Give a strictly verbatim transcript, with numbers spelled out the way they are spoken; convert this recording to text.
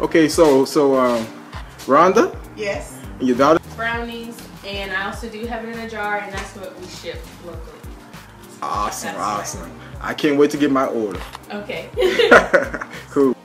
Okay, so so um, Rhonda. Yes. And your daughter. Brownies, and I also do have it in a jar, and that's what we ship locally. Awesome, That's awesome. right. I can't wait to get my order. Okay. Cool.